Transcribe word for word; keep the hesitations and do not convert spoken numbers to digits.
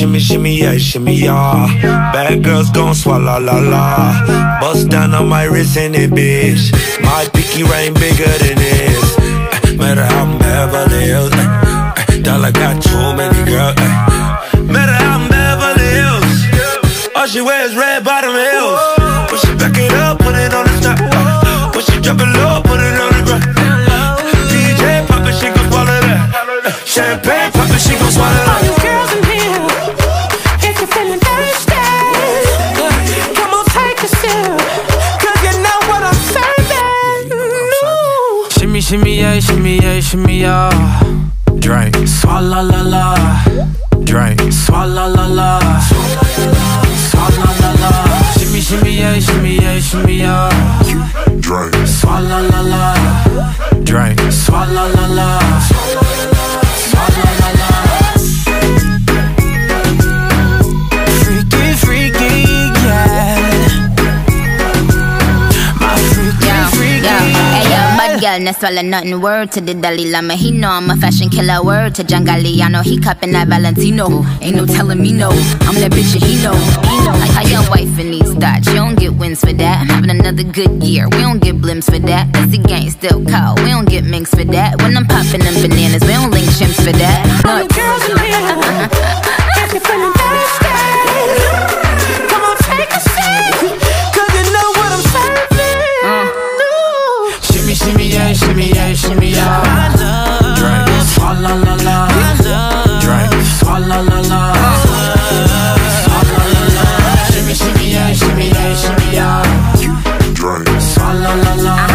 shimmy, shimmy, yeah, shimmy, yeah. Bad girls gon' swallow, la, la. Bust down on my wrist in it, bitch. My pinky ring bigger than this. Uh, matter how I'm Beverly Hills. Uh, uh, dollar got too many girls. Uh, matter how I'm Beverly Hills. All she wears red bottom heels. When she back it up, put it on the top. Uh, when she drop it low, put it on the ground. D J pop it, she gon' swallow that. Uh, champagne pop it, she gon' swallow that. All you girls in here, if you're feeling thirsty, come on, take a sip, 'cause you know what I'm serving. No. Shimmy, shimmy, yeah, shimmy, yeah, shimmy, yeah. Drink, swalla la la. Drink, swalla la la. Swalla la la. Shimmy, shimmy, yeah, shimmy, yeah, shimmy, yeah. Drink, swalla la la. Drink, swalla la la. Swalla la la. Freaky, freaky, yeah. My freaky, yo, freaky. Yo, hey yo, bad girl, no swallow nothing. Word to the Dalai Lama, he know I'm a fashion killer. Word to John Galliano, he cupping that Valentino. Ain't no telling me no, I'm that bitch and he know. He know. Like how your wife needs that, you don't get wins for that. I'm having another good year, we don't get blimps for that. That's the gang still call, we don't get minks for that. When I'm popping them bananas, we don't link chimps for that. All you girls in here, if you're feeling thirsty, come on, take a sip, 'cause you know what I'm serving. Uh. No. Shimmy, shimmy, yeah, shimmy, yeah, shimmy, yeah. Drink, swalla la la. Drink, swalla la la. Swalla la la. Shimmy, shimmy, yeah, shimmy, yeah, shimmy, yeah. drink, Swalla la la.